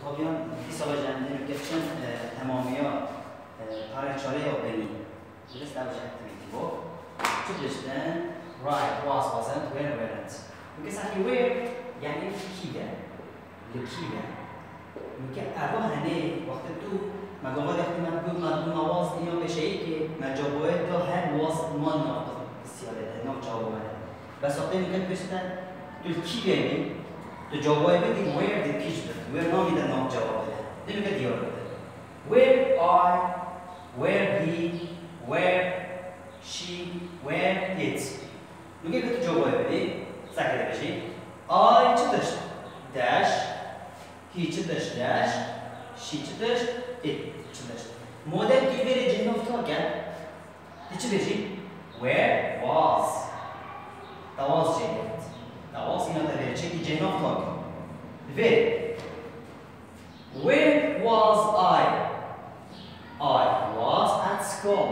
طبيعا في سواجع عندنا كيفشن تمامية طارق شاري أو بني لست أوجه activity بو تبلشتن right was wasn't where weren't ممكن صحيح where يعني كذا لكذا ممكن أروح هني وقت تو ما قبل وقت ما تقول ما was إنه بشيء كي ما جابوه تو هل was ما نقطة السيارة نو جابوه بس وقت ممكن بشتن تلكذا بي تجاوبه بدي where the pitch where ما بدنا نوع جوابه ده اللي بدي أقوله where I where he where she where it نقول كده تجاوبه بدي ساكت بشي I تدش dash he تدش dash she تدش it تدش موديل كيف يجي نفتح كان تيجي where was that was جيد that was in other check the chain of thought. Very. Where was I? I was at school.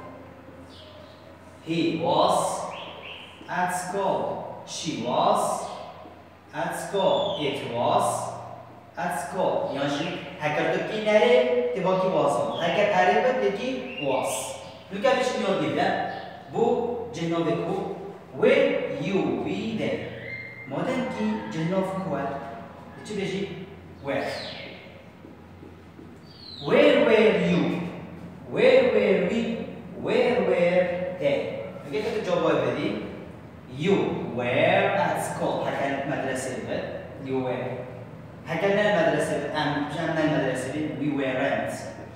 He was at school. She was at school. It was at school. يعني هكذا كناري تبغى was. هكذا قريبة تجي was. لكن إيش نقول ده؟ بو جنوبكو. Will you be there? مودن کی جنوب کوال چی بچی where were you where were we where were they میگه که تو جواب بدی you were at school هکن مدرسه بود you were هکن نه مدرسه بود ام جمع مدرسه بود we weren't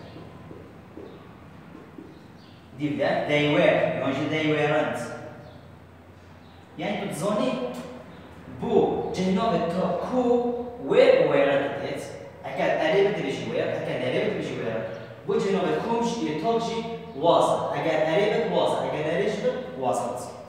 دیده they were یعنی they weren't یعنی تو زونی بو جنوب تاكو ويرت ات اكاد قريبه تبشي وير اكاد قريبه تبشي وير بو جنوب كومش يتوجي وسط اكاد قريبه وسط اكاد قريبه وسط